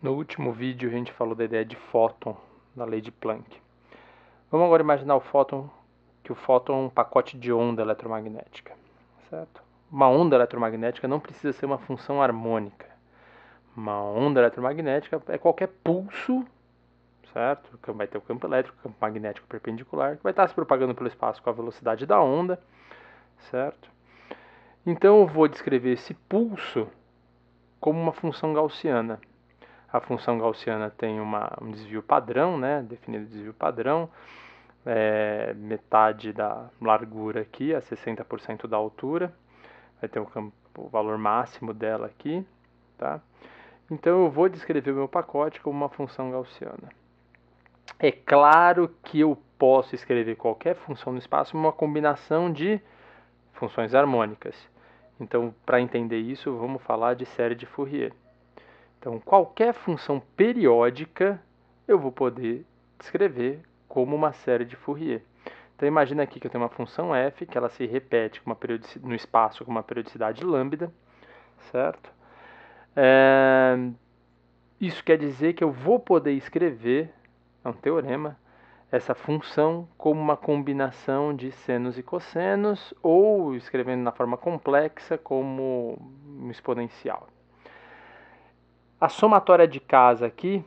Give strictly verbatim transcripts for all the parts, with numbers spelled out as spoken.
No último vídeo a gente falou da ideia de fóton, da lei de Planck. Vamos agora imaginar o fóton, que o fóton é um pacote de onda eletromagnética, certo? Uma onda eletromagnética não precisa ser uma função harmônica. Uma onda eletromagnética é qualquer pulso, certo? Vai ter o campo elétrico, o campo magnético perpendicular, que vai estar se propagando pelo espaço com a velocidade da onda, certo? Então eu vou descrever esse pulso como uma função gaussiana. A função gaussiana tem uma, um desvio padrão, né? Definido desvio padrão, é, metade da largura aqui, a sessenta por cento da altura. Vai ter um campo, o valor máximo dela aqui, tá? Então eu vou descrever o meu pacote como uma função gaussiana. É claro que eu posso escrever qualquer função no espaço como uma combinação de funções harmônicas. Então, para entender isso, vamos falar de série de Fourier. Então, qualquer função periódica eu vou poder descrever como uma série de Fourier. Então, imagina aqui que eu tenho uma função f, que ela se repete com uma no espaço com uma periodicidade lambda, certo? É... Isso quer dizer que eu vou poder escrever, é um teorema, essa função como uma combinação de senos e cossenos, ou escrevendo na forma complexa como um exponencial. A somatória de casa aqui,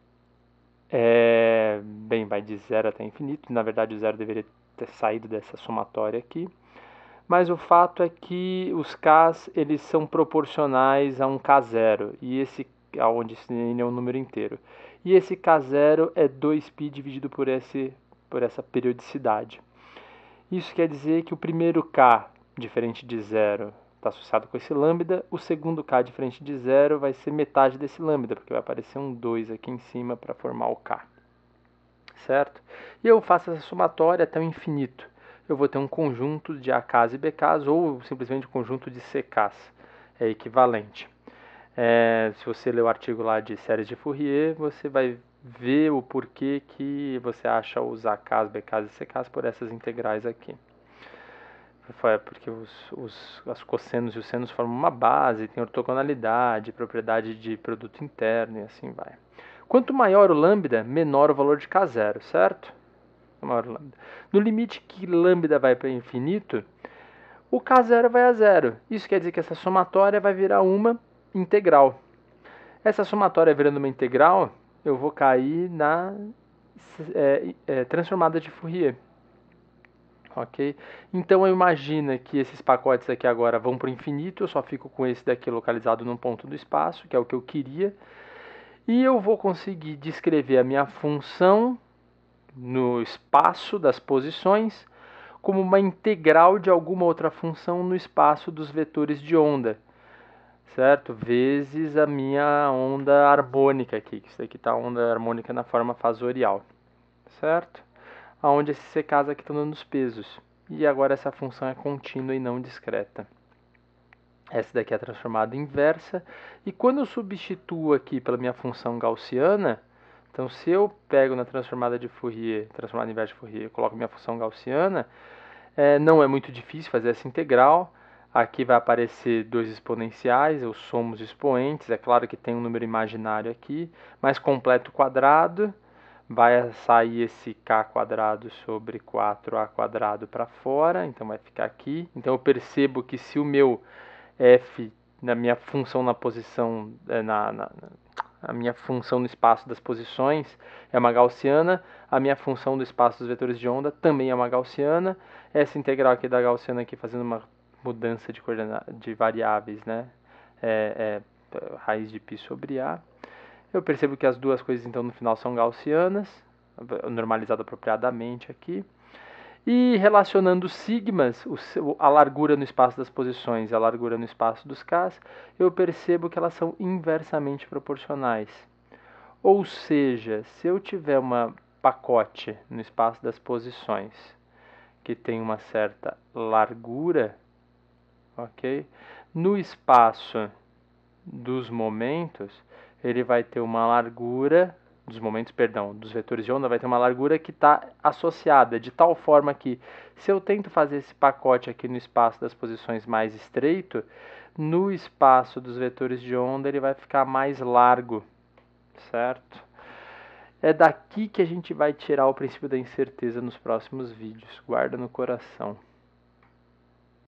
é, bem, vai de zero até infinito. Na verdade, o zero deveria ter saído dessa somatória aqui. Mas o fato é que os K's eles são proporcionais a um K zero, e esse, onde esse N é um número inteiro. E esse K zero é dois π dividido por, esse, por essa periodicidade. Isso quer dizer que o primeiro K, diferente de zero, está associado com esse lambda, o segundo K diferente de zero vai ser metade desse lambda, porque vai aparecer um dois aqui em cima para formar o K. Certo? E eu faço essa somatória até o infinito. Eu vou ter um conjunto de A Ks e B Ks, ou simplesmente um conjunto de C Ks. É equivalente. É, se você ler o artigo lá de séries de Fourier, você vai ver o porquê que você acha os A Ks, B Ks e C Ks por essas integrais aqui. Porque os, os, os cossenos e os senos formam uma base, tem ortogonalidade, propriedade de produto interno e assim vai. Quanto maior o lambda, menor o valor de K zero, certo? Maior o lambda. No limite que lambda vai para infinito, o K zero vai a zero. Isso quer dizer que essa somatória vai virar uma integral. Essa somatória virando uma integral, eu vou cair na é, é, transformada de Fourier. Ok? Então eu imagino que esses pacotes aqui agora vão para o infinito, eu só fico com esse daqui localizado num ponto do espaço, que é o que eu queria, e eu vou conseguir descrever a minha função no espaço das posições como uma integral de alguma outra função no espaço dos vetores de onda, certo? Vezes a minha onda harmônica aqui, que isso aqui está a onda harmônica na forma fasorial, certo? Onde esses C Ks aqui estão dando os pesos. E agora essa função é contínua e não discreta. Essa daqui é a transformada inversa. E quando eu substituo aqui pela minha função gaussiana, então se eu pego na transformada de Fourier, transformada inversa de Fourier, coloco minha função gaussiana, é, não é muito difícil fazer essa integral. Aqui vai aparecer dois exponenciais, eu somo os expoentes. É claro que tem um número imaginário aqui, mas completo o quadrado. Vai sair esse k quadrado sobre quatro a quadrado para fora, então vai ficar aqui. Então eu percebo que se o meu f, na minha função na posição, na, na, a minha função no espaço das posições é uma gaussiana, a minha função do espaço dos vetores de onda também é uma gaussiana. Essa integral aqui da gaussiana aqui fazendo uma mudança de, de variáveis, né? É, é raiz de π sobre a. Eu percebo que as duas coisas, então, no final são gaussianas, normalizado apropriadamente aqui. E relacionando sigmas, a largura no espaço das posições e a largura no espaço dos Ks, eu percebo que elas são inversamente proporcionais. Ou seja, se eu tiver um pacote no espaço das posições que tem uma certa largura, ok? No espaço dos momentos, ele vai ter uma largura, dos momentos, perdão, dos vetores de onda, vai ter uma largura que está associada, de tal forma que, se eu tento fazer esse pacote aqui no espaço das posições mais estreito, no espaço dos vetores de onda ele vai ficar mais largo, certo? É daqui que a gente vai tirar o princípio da incerteza nos próximos vídeos. Guarda no coração.